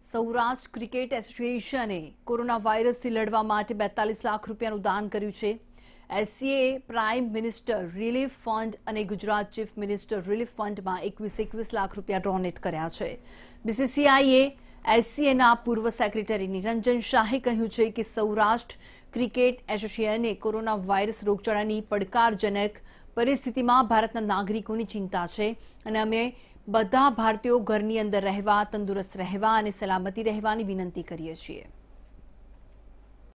Saurashtra cricket એસોસિએશને corona વાયરસથી લડવા માટે 42 લાખ રૂપિયાનું દાન કર્યું છે। SCA prime minister relief fund અને ગુજરાત ચીફ મિનિસ્ટર રિલીફ ફંડમાં 21 લાખ રૂપિયા ડોનેટ કર્યા છે। બીસીસીઆઈએ એસસીએના પૂર્વ સેક્રેટરી નિરંજન શાહે કહ્યું છે કે સૌરાષ્ટ્ર ક્રિકેટ એસોસિએશને કોરોના વાયરસ રોગચાળાની પડકારજનક પરિસ્થિતિમાં ભારતના નાગરિકોની ચિંતા છે અને અમે બધા ભારતીયો ઘરની અંદર રહેવા, તંદુરસ્ત રહેવા અને સલામતી રહેવાની વિનંતી કરીએ છીએ।